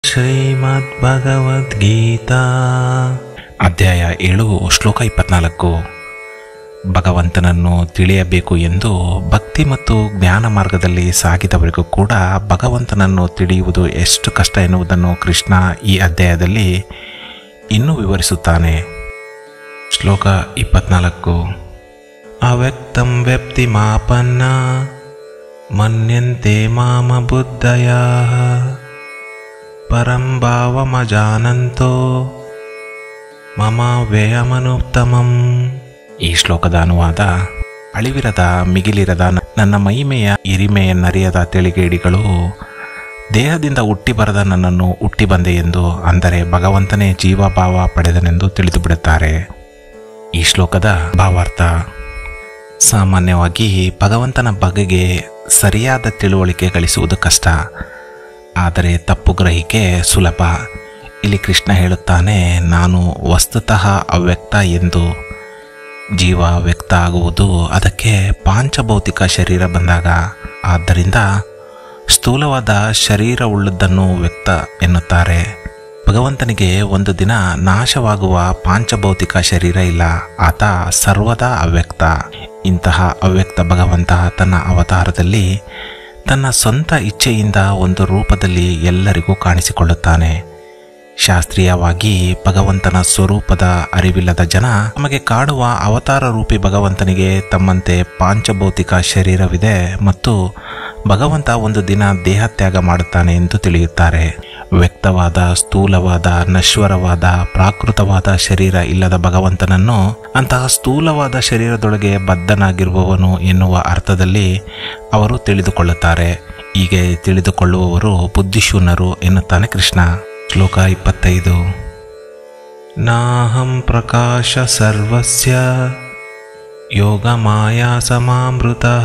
ಶ್ರೀಮದ್ಭಗವದ್ಗೀತಾ ಅಧ್ಯಾಯ 7 ಶ್ಲೋಕ 24. ಭಗವಂತನನ್ನು ತಿಳಿಯಬೇಕು ಎಂದು ಭಕ್ತಿ ಮತ್ತು ಜ್ಞಾನ ಮಾರ್ಗದಲ್ಲಿ ಸಾಗಿದವರಿಗೂ ಕೂಡ ಭಗವಂತನನ್ನು ತಿಳಿಯುವುದು ಎಷ್ಟು ಕಷ್ಟ ಎನ್ನುವುದನ್ನು ಕೃಷ್ಣ ಈ ಅಧ್ಯಾಯದಲ್ಲಿ ಇನ್ನೂ ವಿವರಿಸುತ್ತಾನೆ. ಶ್ಲೋಕ 24. ಅವ್ಯಕ್ತಂ ವ್ಯಕ್ತಿಮಾಪನ್ನ ಮನ್ಯಂತೆ ಮಾಮ ಬುದ್ಧಯಃ ಪರಂ ಭಾವಮಜಾನಂತೋ ಮಮ ವ್ಯಯಮನುತ್ತಮಂ. ಈ ಶ್ಲೋಕದ ಅನುವಾದ: ಅಳಿವಿರದ ಮಿಗಿಲಿರದ ನನ್ನ ಮಹಿಮೆಯ ಹಿರಿಮೆಯನ್ನರಿಯದ ತಿಳಿಗೇಡಿಗಳು ದೇಹದಿಂದ ಹುಟ್ಟಿ ಬರದ ನನ್ನನ್ನು ಹುಟ್ಟಿ ಬಂದೆ ಎಂದು, ಅಂದರೆ ಭಗವಂತನೇ ಜೀವಭಾವ ಪಡೆದನೆಂದು ತಿಳಿದು ಬಿಡುತ್ತಾರೆ. ಈ ಶ್ಲೋಕದ ಭಾವಾರ್ಥ: ಸಾಮಾನ್ಯವಾಗಿ ಭಗವಂತನ ಬಗೆಗೆ ಸರಿಯಾದ ತಿಳುವಳಿಕೆ ಗಳಿಸುವುದು ಕಷ್ಟ, ಆದರೆ ತಪ್ಪು ಗ್ರಹಿಕೆ ಸುಲಭ. ಇಲ್ಲಿ ಕೃಷ್ಣ ಹೇಳುತ್ತಾನೆ, ನಾನು ವಸ್ತುತಃ ಅವ್ಯಕ್ತ ಎಂದು. ಜೀವ ವ್ಯಕ್ತ ಆಗುವುದು ಅದಕ್ಕೆ ಪಾಂಚಭೌತಿಕ ಶರೀರ ಬಂದಾಗ. ಆದ್ದರಿಂದ ಸ್ಥೂಲವಾದ ಶರೀರವುಳ್ಳದ್ದನ್ನು ವ್ಯಕ್ತ ಎನ್ನುತ್ತಾರೆ. ಭಗವಂತನಿಗೆ ಒಂದು ದಿನ ನಾಶವಾಗುವ ಪಾಂಚಭೌತಿಕ ಶರೀರ ಇಲ್ಲ. ಆತ ಸರ್ವದಾ ಅವ್ಯಕ್ತ. ಇಂತಹ ಅವ್ಯಕ್ತ ಭಗವಂತ ತನ್ನ ಅವತಾರದಲ್ಲಿ ತನ್ನ ಸ್ವಂತ ಇಚ್ಛೆಯಿಂದ ಒಂದು ರೂಪದಲ್ಲಿ ಎಲ್ಲರಿಗೂ ಕಾಣಿಸಿಕೊಳ್ಳುತ್ತಾನೆ. ಶಾಸ್ತ್ರೀಯವಾಗಿ ಭಗವಂತನ ಸ್ವರೂಪದ ಅರಿವಿಲ್ಲದ ಜನ ನಮಗೆ ಕಾಡುವ ಅವತಾರ ರೂಪಿ ಭಗವಂತನಿಗೆ ತಮ್ಮಂತೆ ಪಾಂಚಭೌತಿಕ ಶರೀರವಿದೆ ಮತ್ತು ಭಗವಂತ ಒಂದು ದಿನ ದೇಹತ್ಯಾಗ ಮಾಡುತ್ತಾನೆ ಎಂದು ತಿಳಿಯುತ್ತಾರೆ. ವ್ಯಕ್ತವಾದ, ಸ್ಥೂಲವಾದ, ನಶ್ವರವಾದ, ಪ್ರಾಕೃತವಾದ ಶರೀರ ಇಲ್ಲದ ಭಗವಂತನನ್ನು ಅಂತಹ ಸ್ಥೂಲವಾದ ಶರೀರದೊಳಗೆ ಬದ್ಧನಾಗಿರುವವನು ಎನ್ನುವ ಅರ್ಥದಲ್ಲಿ ಅವರು ತಿಳಿದುಕೊಳ್ಳುತ್ತಾರೆ. ಹೀಗೆ ತಿಳಿದುಕೊಳ್ಳುವವರು ಬುದ್ಧಿಶೂನ್ಯರು ಎನ್ನುತ್ತಾನೆ ಕೃಷ್ಣ. ಶ್ಲೋಕ 25. ನಾಹಂ ಪ್ರಕಾಶ ಸರ್ವಸ್ಯ ಯೋಗಮಾಯಾ ಸಮಾಮೃತಃ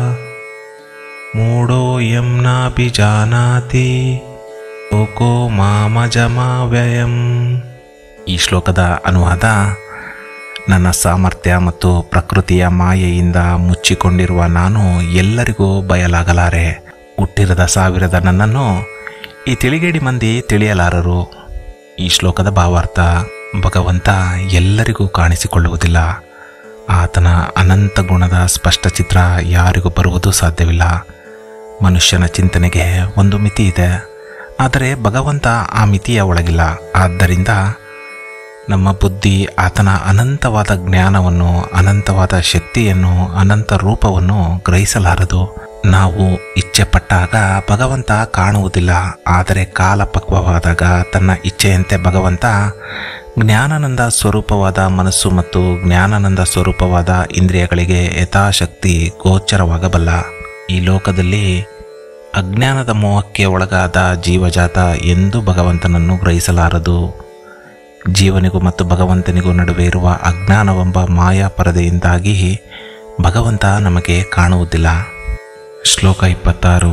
ಮೂಢೋಯಂ ನಾಭಿಜಾನಾತಿ ಲೋಕೋ ಮಾಮಜಮಾವ್ಯಯಂ. ಈ ಶ್ಲೋಕದ ಅನುವಾದ: ನನ್ನ ಸಾಮರ್ಥ್ಯ ಮತ್ತು ಪ್ರಕೃತಿಯ ಮಾಯೆಯಿಂದ ಮುಚ್ಚಿಕೊಂಡಿರುವ ನಾನು ಎಲ್ಲರಿಗೂ ಬಯಲಾಗಲಾರೆ. ಹುಟ್ಟಿರದ ಸಾವಿರದ ನನ್ನನ್ನು ಈ ತಿಳಿಗೇಡಿ ಮಂದಿ ತಿಳಿಯಲಾರರು. ಈ ಶ್ಲೋಕದ ಭಾವಾರ್ಥ: ಭಗವಂತ ಎಲ್ಲರಿಗೂ ಕಾಣಿಸಿಕೊಳ್ಳುವುದಿಲ್ಲ. ಆತನ ಅನಂತ ಗುಣದ ಸ್ಪಷ್ಟ ಚಿತ್ರ ಯಾರಿಗೂ ಬರುವುದು ಸಾಧ್ಯವಿಲ್ಲ. ಮನುಷ್ಯನ ಚಿಂತನೆಗೆ ಒಂದು ಮಿತಿ ಇದೆ, ಆದರೆ ಭಗವಂತ ಆ ಮಿತಿಯ ಒಳಗಿಲ್ಲ. ಆದ್ದರಿಂದ ನಮ್ಮ ಬುದ್ಧಿ ಆತನ ಅನಂತವಾದ ಜ್ಞಾನವನ್ನು, ಅನಂತವಾದ ಶಕ್ತಿಯನ್ನು, ಅನಂತ ರೂಪವನ್ನು ಗ್ರಹಿಸಲಾರದು. ನಾವು ಇಚ್ಛೆಪಟ್ಟಾಗ ಭಗವಂತ ಕಾಣುವುದಿಲ್ಲ, ಆದರೆ ಕಾಲ ಪಕ್ವವಾದಾಗ ತನ್ನ ಇಚ್ಛೆಯಂತೆ ಭಗವಂತ ಜ್ಞಾನಾನಂದ ಸ್ವರೂಪವಾದ ಮನಸ್ಸು ಮತ್ತು ಜ್ಞಾನಾನಂದ ಸ್ವರೂಪವಾದ ಇಂದ್ರಿಯಗಳಿಗೆ ಯಥಾಶಕ್ತಿ ಗೋಚರವಾಗಬಲ್ಲ. ಈ ಲೋಕದಲ್ಲಿ ಅಜ್ಞಾನದ ಮೋಹಕ್ಕೆ ಒಳಗಾದ ಜೀವಜಾತ ಎಂದೂ ಭಗವಂತನನ್ನು ಗ್ರಹಿಸಲಾರದು. ಜೀವನಿಗೂ ಮತ್ತು ಭಗವಂತನಿಗೂ ನಡುವೆ ಇರುವ ಅಜ್ಞಾನವೆಂಬ ಮಾಯಾ ಪರದೆಯಿಂದಾಗಿ ಭಗವಂತ ನಮಗೆ ಕಾಣುವುದಿಲ್ಲ. ಶ್ಲೋಕ 26.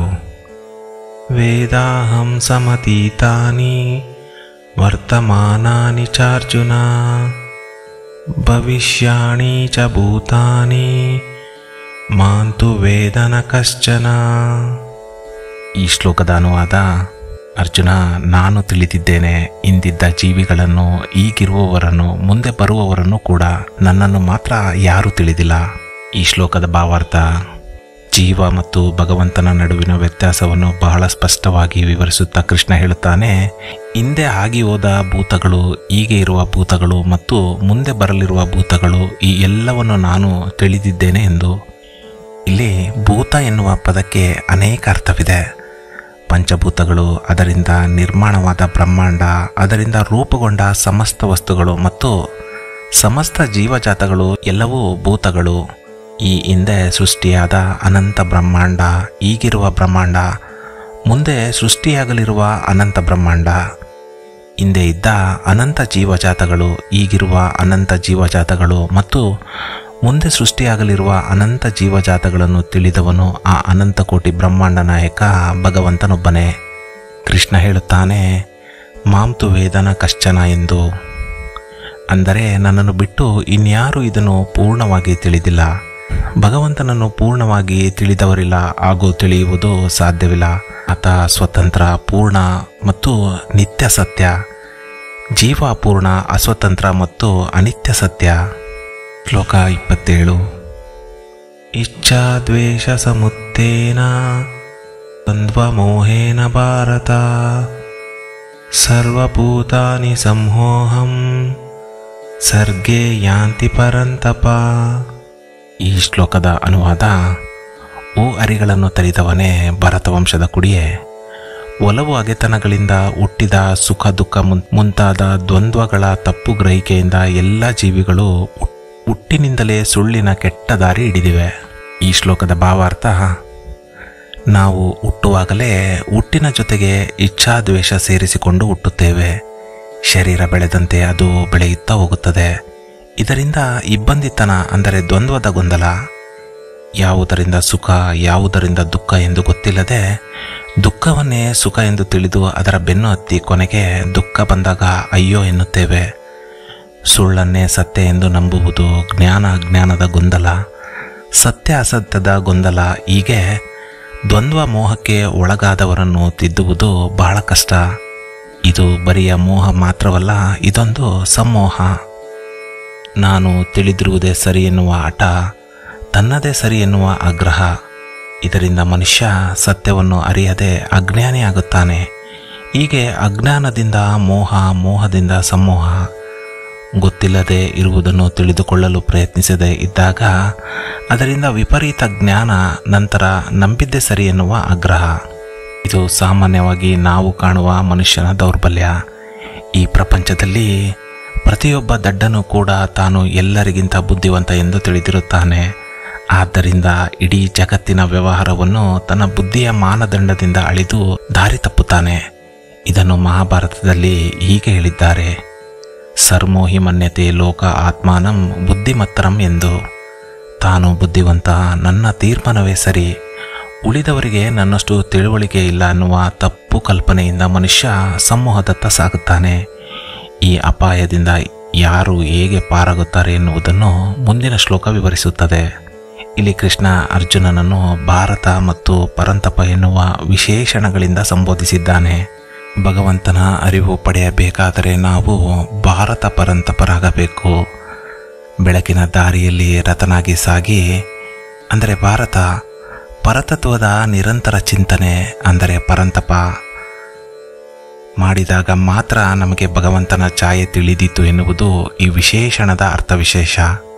ವೇದಾಹಂ ಸಮತೀತಾನಿ ವರ್ತಮಾನಾನಿ ಚಾರ್ಜುನ ಭವಿಷ್ಯಾಣಿ ಚ ಭೂತಾನಿ ಮಾಂತು ವೇದನ ಕಶ್ಚನ. ಈ ಶ್ಲೋಕದ ಅನುವಾದ: ಅರ್ಜುನ, ನಾನು ತಿಳಿದಿದ್ದೇನೆ ಇಂದಿದ್ದ ಜೀವಿಗಳನ್ನು, ಈಗಿರುವವರನ್ನು, ಮುಂದೆ ಬರುವವರನ್ನು ಕೂಡ. ನನ್ನನ್ನು ಮಾತ್ರ ಯಾರೂ ತಿಳಿದಿಲ್ಲ. ಈ ಶ್ಲೋಕದ ಭಾವಾರ್ಥ: ಜೀವ ಮತ್ತು ಭಗವಂತನ ನಡುವಿನ ವ್ಯತ್ಯಾಸವನ್ನು ಬಹಳ ಸ್ಪಷ್ಟವಾಗಿ ವಿವರಿಸುತ್ತಾ ಕೃಷ್ಣ ಹೇಳುತ್ತಾನೆ, ಹಿಂದೆ ಆಗಿ ಹೋದ ಭೂತಗಳು, ಹೀಗೆ ಇರುವ ಭೂತಗಳು ಮತ್ತು ಮುಂದೆ ಬರಲಿರುವ ಭೂತಗಳು, ಈ ಎಲ್ಲವನ್ನು ನಾನು ತಿಳಿದಿದ್ದೇನೆ ಎಂದು. ಇಲ್ಲಿ ಭೂತ ಎನ್ನುವ ಪದಕ್ಕೆ ಅನೇಕ ಅರ್ಥವಿದೆ. ಪಂಚಭೂತಗಳು, ಅದರಿಂದ ನಿರ್ಮಾಣವಾದ ಬ್ರಹ್ಮಾಂಡ, ಅದರಿಂದ ರೂಪುಗೊಂಡ ಸಮಸ್ತ ವಸ್ತುಗಳು ಮತ್ತು ಸಮಸ್ತ ಜೀವಜಾತಗಳು ಎಲ್ಲವೂ ಭೂತಗಳು. ಈ ಹಿಂದೆ ಸೃಷ್ಟಿಯಾದ ಅನಂತ ಬ್ರಹ್ಮಾಂಡ, ಈಗಿರುವ ಬ್ರಹ್ಮಾಂಡ, ಮುಂದೆ ಸೃಷ್ಟಿಯಾಗಲಿರುವ ಅನಂತ ಬ್ರಹ್ಮಾಂಡ, ಹಿಂದೆ ಇದ್ದ ಅನಂತ ಜೀವಜಾತಗಳು, ಈಗಿರುವ ಅನಂತ ಜೀವಜಾತಗಳು ಮತ್ತು ಮುಂದೆ ಸೃಷ್ಟಿಯಾಗಲಿರುವ ಅನಂತ ಜೀವಜಾತಗಳನ್ನು ತಿಳಿದವನು ಆ ಅನಂತ ಕೋಟಿ ಬ್ರಹ್ಮಾಂಡ ನಾಯಕ ಭಗವಂತನೊಬ್ಬನೇ. ಕೃಷ್ಣ ಹೇಳುತ್ತಾನೆ, ಮಾಂತು ವೇದನ ಕಶ್ಚನ ಎಂದು. ಅಂದರೆ ನನ್ನನ್ನು ಬಿಟ್ಟು ಇನ್ಯಾರೂ ಇದನ್ನು ಪೂರ್ಣವಾಗಿ ತಿಳಿದಿಲ್ಲ. ಭಗವಂತನನ್ನು ಪೂರ್ಣವಾಗಿ ತಿಳಿದವರಿಲ್ಲ ಹಾಗೂ ತಿಳಿಯುವುದು ಸಾಧ್ಯವಿಲ್ಲ. ಆತ ಸ್ವತಂತ್ರ, ಪೂರ್ಣ ಮತ್ತು ನಿತ್ಯ ಸತ್ಯ. ಜೀವ ಅಪೂರ್ಣ, ಅಸ್ವತಂತ್ರ ಮತ್ತು ಅನಿತ್ಯ ಸತ್ಯ. ಶ್ಲೋಕ 27. ಇಚ್ಛಾ ದ್ವೇಷ ಸಮುತ್ತೇನ ದ್ವಂದ್ವಮೋಹೇನ ಭಾರತ ಸರ್ವಭೂತಾನಿ ಸಂಮೋಹಂ ಸರ್ಗೇ ಯಾಂತಿ ಪರಂತಪ. ಈ ಶ್ಲೋಕದ ಅನುವಾದ: ಓ ಅರಿಗಳನ್ನು ತರಿದವನೇ, ಭರತವಂಶದ ಕುಡಿಯೇ, ಒಲವು ಅಗೆತನಗಳಿಂದ ಹುಟ್ಟಿದ ಸುಖ ದುಃಖ ಮುಂತಾದ ದ್ವಂದ್ವಗಳ ತಪ್ಪು ಗ್ರಹಿಕೆಯಿಂದ ಎಲ್ಲ ಜೀವಿಗಳು ಹುಟ್ಟಿನಿಂದಲೇ ಸುಳ್ಳಿನ ಕೆಟ್ಟ ದಾರಿ ಹಿಡಿದಿವೆ. ಈ ಶ್ಲೋಕದ ಭಾವಾರ್ಥ: ನಾವು ಹುಟ್ಟುವಾಗಲೇ ಹುಟ್ಟಿನ ಜೊತೆಗೆ ಇಚ್ಛಾದ್ವೇಷ ಸೇರಿಸಿಕೊಂಡು ಹುಟ್ಟುತ್ತೇವೆ. ಶರೀರ ಬೆಳೆದಂತೆ ಅದು ಬೆಳೆಯುತ್ತಾ ಹೋಗುತ್ತದೆ. ಇದರಿಂದ ಇಬ್ಬಂದಿತನ ಅಂದರೆ ದ್ವಂದ್ವದ ಗೊಂದಲ, ಯಾವುದರಿಂದ ಸುಖ ಯಾವುದರಿಂದ ದುಃಖ ಎಂದು ಗೊತ್ತಿಲ್ಲದೆ ದುಃಖವನ್ನೇ ಸುಖ ಎಂದು ತಿಳಿದು ಅದರ ಬೆನ್ನು ಹತ್ತಿ ಕೊನೆಗೆ ದುಃಖ ಬಂದಾಗ ಅಯ್ಯೋ ಎನ್ನುತ್ತೇವೆ. ಸುಳ್ಳನ್ನೇ ಸತ್ಯ ಎಂದು ನಂಬುವುದು ಜ್ಞಾನ ಅಜ್ಞಾನದ ಗೊಂದಲ, ಸತ್ಯ ಅಸತ್ಯದ ಗೊಂದಲ. ಹೀಗೆ ದ್ವಂದ್ವ ಮೋಹಕ್ಕೆ ಒಳಗಾದವರನ್ನು ತಿದ್ದುವುದು ಬಹಳ ಕಷ್ಟ. ಇದು ಬರಿಯ ಮೋಹ ಮಾತ್ರವಲ್ಲ, ಇದೊಂದು ಸಮೋಹ. ನಾನು ತಿಳಿದಿರುವುದೇ ಸರಿ ಎನ್ನುವ ಹಠ, ತನ್ನದೇ ಸರಿ ಎನ್ನುವ ಆಗ್ರಹ. ಇದರಿಂದ ಮನುಷ್ಯ ಸತ್ಯವನ್ನು ಅರಿಯದೆ ಅಜ್ಞಾನಿಯಾಗುತ್ತಾನೆ. ಹೀಗೆ ಅಜ್ಞಾನದಿಂದ ಮೋಹ, ಮೋಹದಿಂದ ಸಮೋಹ. ಗೊತ್ತಿಲ್ಲದೆ ಇರುವುದನ್ನು ತಿಳಿದುಕೊಳ್ಳಲು ಪ್ರಯತ್ನಿಸದೆ ಇದ್ದಾಗ ಅದರಿಂದ ವಿಪರೀತ ಜ್ಞಾನ, ನಂತರ ನಂಬಿದ್ದೇ ಸರಿ ಎನ್ನುವ ಆಗ್ರಹ. ಇದು ಸಾಮಾನ್ಯವಾಗಿ ನಾವು ಕಾಣುವ ಮನುಷ್ಯನ ದೌರ್ಬಲ್ಯ. ಈ ಪ್ರಪಂಚದಲ್ಲಿ ಪ್ರತಿಯೊಬ್ಬ ದಡ್ಡನು ಕೂಡ ತಾನು ಎಲ್ಲರಿಗಿಂತ ಬುದ್ಧಿವಂತ ಎಂದು ತಿಳಿದಿರುತ್ತಾನೆ. ಆದ್ದರಿಂದ ಇಡೀ ಜಗತ್ತಿನ ವ್ಯವಹಾರವನ್ನು ತನ್ನ ಬುದ್ಧಿಯ ಮಾನದಂಡದಿಂದ ಅಳಿದು ದಾರಿ ತಪ್ಪುತ್ತಾನೆ. ಇದನ್ನು ಮಹಾಭಾರತದಲ್ಲಿ ಹೀಗೆ ಹೇಳಿದ್ದಾರೆ: ಸರ್ಮೋಹಿ ಮನ್ಯತೆ ಲೋಕ ಆತ್ಮಾನಂ ಬುದ್ಧಿಮತ್ತರಂ ಎಂದು. ತಾನು ಬುದ್ಧಿವಂತ, ನನ್ನ ತೀರ್ಮಾನವೇ ಸರಿ, ಉಳಿದವರಿಗೆ ನನ್ನಷ್ಟು ತಿಳುವಳಿಕೆ ಇಲ್ಲ ಅನ್ನುವ ತಪ್ಪು ಕಲ್ಪನೆಯಿಂದ ಮನುಷ್ಯ ಸಮೂಹದತ್ತ ಸಾಗುತ್ತಾನೆ. ಈ ಅಪಾಯದಿಂದ ಯಾರು ಹೇಗೆ ಪಾರಾಗುತ್ತಾರೆ ಎನ್ನುವುದನ್ನು ಮುಂದಿನ ಶ್ಲೋಕ ವಿವರಿಸುತ್ತದೆ. ಇಲ್ಲಿ ಕೃಷ್ಣ ಅರ್ಜುನನನ್ನು ಭಾರತ ಮತ್ತು ಪರಂತಪ ಎನ್ನುವ ವಿಶೇಷಣಗಳಿಂದ ಸಂಬೋಧಿಸಿದ್ದಾನೆ. ಭಗವಂತನ ಅರಿವು ಪಡೆಯಬೇಕಾದರೆ ನಾವು ಭಾರತ ಪರಂತಪರಾಗಬೇಕು. ಬೆಳಕಿನ ದಾರಿಯಲ್ಲಿ ರಥನಾಗಿ ಸಾಗಿ ಅಂದರೆ ಭಾರತ, ಪರತತ್ವದ ನಿರಂತರ ಚಿಂತನೆ ಅಂದರೆ ಪರಂತಪ ಮಾಡಿದಾಗ ಮಾತ್ರ ನಮಗೆ ಭಗವಂತನ ಛಾಯೆ ತಿಳಿದೀತು ಎನ್ನುವುದು ಈ ವಿಶೇಷಣದ ಅರ್ಥವಿಶೇಷ.